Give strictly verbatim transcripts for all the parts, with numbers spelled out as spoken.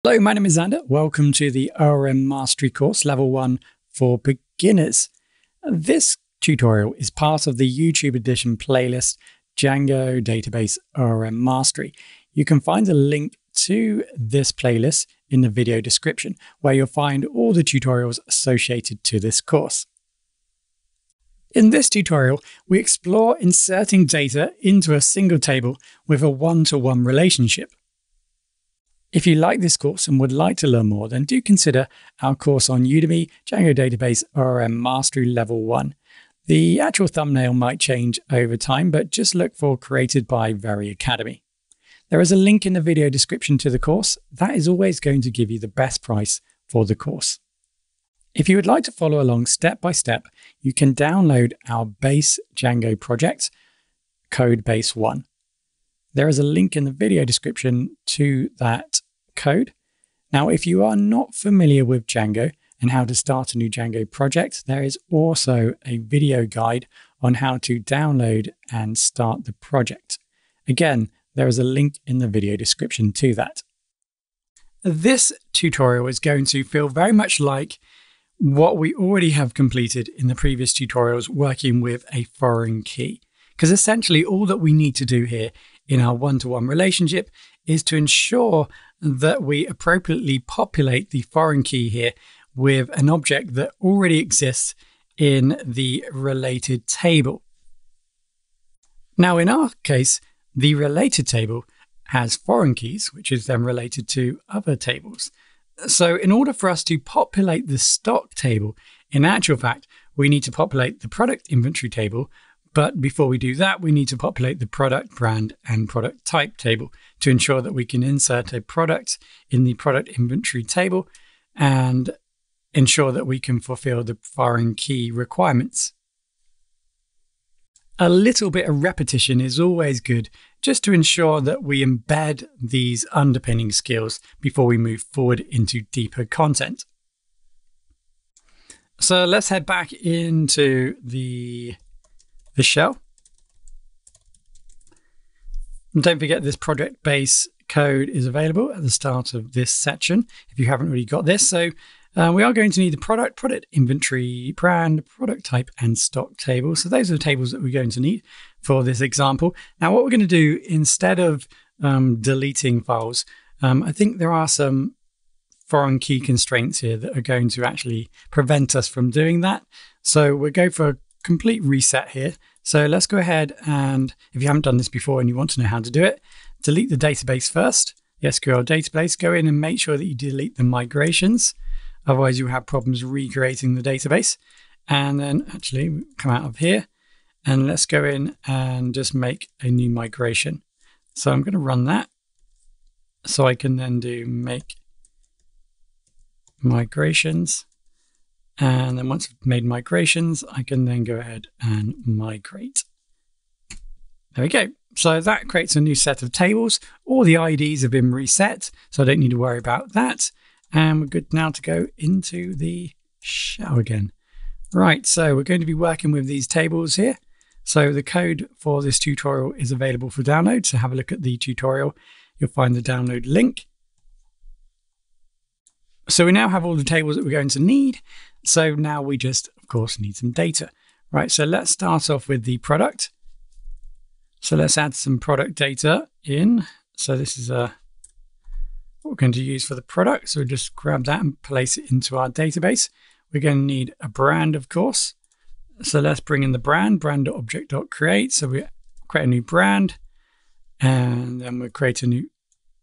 Hello, my name is Xander. Welcome to the O R M Mastery course, Level one for Beginners. This tutorial is part of the YouTube edition playlist, Django Database O R M Mastery. You can find a link to this playlist in the video description, where you'll find all the tutorials associated to this course. In this tutorial, we explore inserting data into a single table with a one-to-one relationship. If you like this course and would like to learn more, then do consider our course on Udemy, Django Database O R M Mastery Level one. The actual thumbnail might change over time, but just look for Created by Very Academy. There is a link in the video description to the course. That is always going to give you the best price for the course. If you would like to follow along step by step, you can download our base Django project, Code Base one. There is a link in the video description to that code. Now, if you are not familiar with Django and how to start a new Django project, there is also a video guide on how to download and start the project. Again, there is a link in the video description to that. This tutorial is going to feel very much like what we already have completed in the previous tutorials working with a foreign key. Because essentially all that we need to do here in our one-to-one relationship is to ensure that we appropriately populate the foreign key here with an object that already exists in the related table. Now, in our case, the related table has foreign keys, which is then related to other tables. So in order for us to populate the stock table, in actual fact, we need to populate the product inventory table. But before we do that, we need to populate the product, brand, and product type table to ensure that we can insert a product in the product inventory table and ensure that we can fulfill the foreign key requirements. A little bit of repetition is always good, just to ensure that we embed these underpinning skills before we move forward into deeper content. So let's head back into the the shell. And don't forget, this project base code is available at the start of this section if you haven't already got this. So uh, we are going to need the product, product inventory, brand, product type, and stock table. So those are the tables that we're going to need for this example. Now, what we're going to do instead of um, deleting files, um, I think there are some foreign key constraints here that are going to actually prevent us from doing that. So we'll go for a complete reset here. So let's go ahead, and if you haven't done this before and you want to know how to do it, delete the database first, the S Q L database. Go in and make sure that you delete the migrations. Otherwise you'll have problems recreating the database. And then actually come out of here and let's go in and just make a new migration. So I'm going to run that. So I can then do make migrations. And then once I've made migrations, I can then go ahead and migrate. There we go. So that creates a new set of tables. All the I Ds have been reset, so I don't need to worry about that. And we're good now to go into the shell again. Right, so we're going to be working with these tables here. So the code for this tutorial is available for download. So have a look at the tutorial. You'll find the download link. So we now have all the tables that we're going to need. So now we just, of course, need some data. Right, so let's start off with the product. So let's add some product data in. So this is uh, what we're going to use for the product. So we'll just grab that and place it into our database. We're going to need a brand, of course. So let's bring in the brand, brand.object.create. So we create a new brand, and then we'll create a new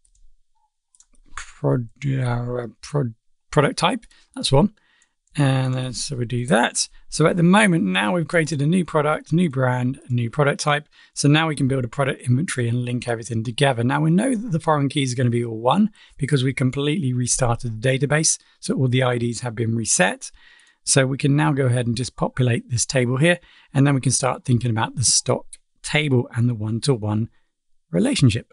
prod, uh, prod, product type. That's one. And then so we do that. So at the moment, now we've created a new product, new brand, a new product type. So now we can build a product inventory and link everything together. Now we know that the foreign keys are going to be all one because we completely restarted the database. So all the I Ds have been reset. So we can now go ahead and just populate this table here. And then we can start thinking about the stock table and the one-to-one relationship.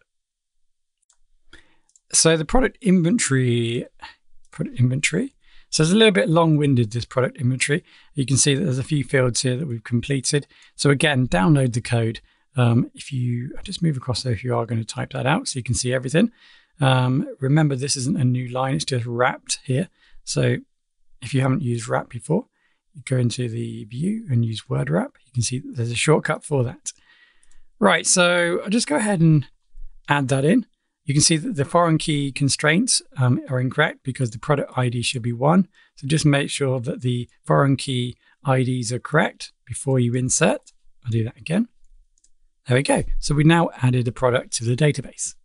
So the product inventory, product inventory. So it's a little bit long-winded, this product inventory. You can see that there's a few fields here that we've completed. So again, download the code. Um, if you, I'll just move across there if you are going to type that out so you can see everything. Um, remember, this isn't a new line, it's just wrapped here. So if you haven't used wrap before, you go into the view and use word wrap. You can see that there's a shortcut for that. Right, so I'll just go ahead and add that in. You can see that the foreign key constraints um, are incorrect because the product I D should be one. So just make sure that the foreign key I Ds are correct before you insert. I'll do that again. There we go. So we now added a product to the database.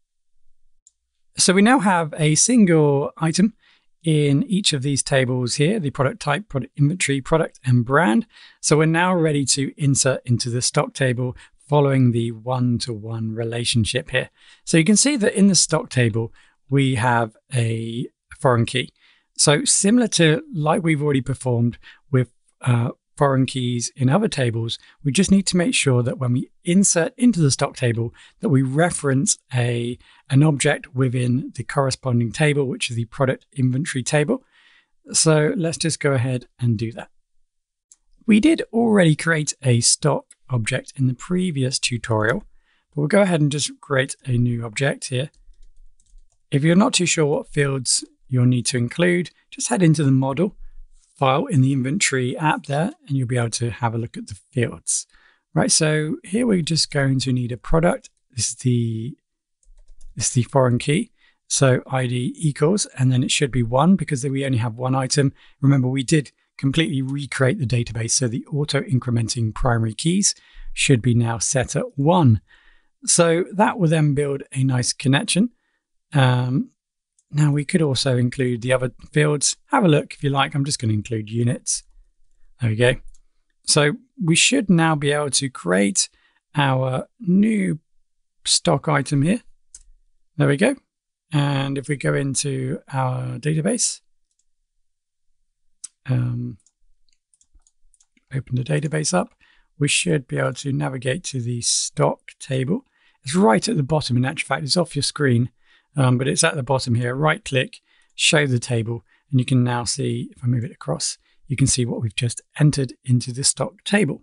So we now have a single item in each of these tables here, the product type, product inventory, product, and brand. So we're now ready to insert into the stock table following the one-to-one relationship here. So you can see that in the stock table, we have a foreign key. So similar to like we've already performed with uh, foreign keys in other tables, we just need to make sure that when we insert into the stock table that we reference a, an object within the corresponding table, which is the product inventory table. So let's just go ahead and do that. We did already create a stock object in the previous tutorial, but we'll go ahead and just create a new object here. If you're not too sure what fields you'll need to include, just head into the model file in the inventory app there, and you'll be able to have a look at the fields. Right, so here we're just going to need a product. This is the, this is the foreign key. So I D equals, and then it should be one because we only have one item. Remember, we did completely recreate the database, so the auto-incrementing primary keys should be now set at one. So that will then build a nice connection. Um, now we could also include the other fields. Have a look if you like. I'm just going to include units. There we go. So we should now be able to create our new stock item here. There we go. And if we go into our database, Um, open the database up, we should be able to navigate to the stock table. It's right at the bottom. In actual fact, it's off your screen, um, but it's at the bottom here. Right click, show the table, and you can now see, if I move it across, you can see what we've just entered into the stock table.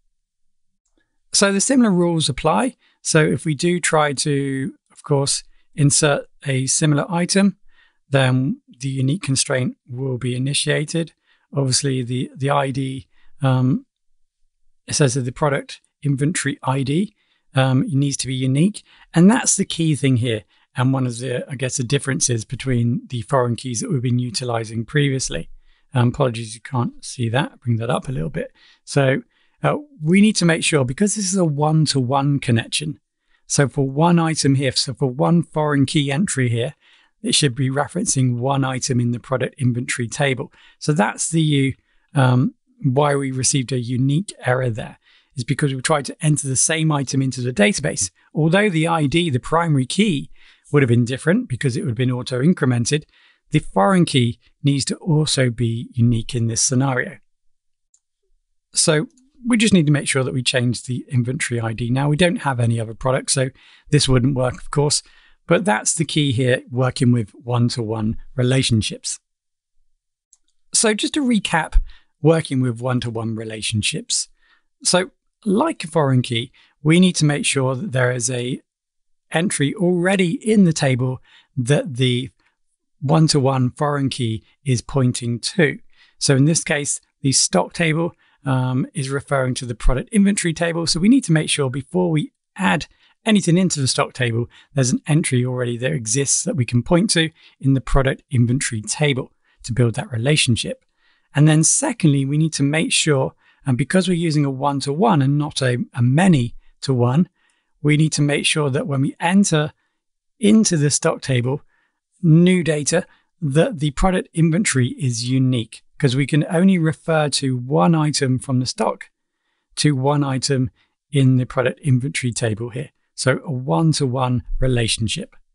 So the similar rules apply. So if we do try to, of course, insert a similar item, then the unique constraint will be initiated. Obviously, the, the I D, um, it says that the product inventory I D um, needs to be unique. And that's the key thing here. And one of the, I guess, the differences between the foreign keys that we've been utilizing previously. Um, apologies, you can't see that. Bring that up a little bit. So uh, we need to make sure, because this is a one-to-one connection. So for one item here, so for one foreign key entry here, it should be referencing one item in the product inventory table. So that's the um, why we received a unique error there, is because we tried to enter the same item into the database. Although the I D, the primary key, would have been different because it would have been auto-incremented, the foreign key needs to also be unique in this scenario. So we just need to make sure that we change the inventory I D. Now, we don't have any other products, so this wouldn't work, of course. But that's the key here, working with one-to-one relationships. So just to recap, working with one-to-one relationships. So like a foreign key, we need to make sure that there is a entry already in the table that the one-to-one foreign key is pointing to. So in this case, the stock table um, is referring to the product inventory table. So we need to make sure before we add anything into the stock table, there's an entry already that exists that we can point to in the product inventory table to build that relationship. And then secondly, we need to make sure, and because we're using a one-to-one and not a, a many-to-one, we need to make sure that when we enter into the stock table, new data, that the product inventory is unique, because we can only refer to one item from the stock to one item in the product inventory table here. So a one-to-one relationship.